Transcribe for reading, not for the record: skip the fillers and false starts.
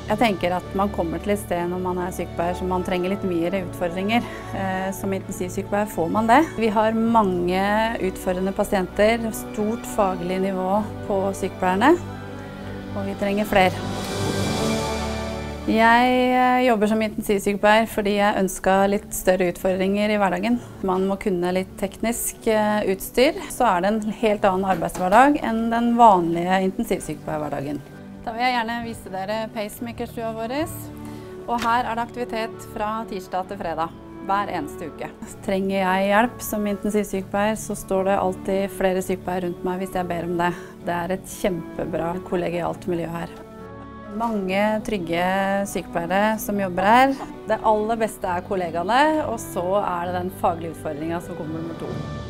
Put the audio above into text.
Jeg tenker at man kommer til et sted når man er sykepleier som man trenger litt mye utfordringer. Som intensivsykepleier får man det. Vi har mange utfordrende pasienter, stort faglig nivå på sykepleierne, og vi trenger flere. Jeg jobber som intensivsykepleier fordi jeg ønsket litt større utfordringer i hverdagen. Man må kunne litt teknisk utstyr, så er det en helt annen arbeidshverdag enn den vanlige intensivsykepleierhverdagen. Da vil jeg gjerne vise dere pacemakerstua vår, og her er det aktivitet fra tirsdag til fredag, hver eneste uke. Trenger jeg hjelp som intensivsykepleier, så står det alltid flere sykepleiere rundt meg hvis jeg ber om det. Det er et kjempebra kollegialt miljø her. Mange trygge sykepleiere som jobber her. Det aller beste er kollegaene, og så er det den faglige utfordringen som kommer nummer 2.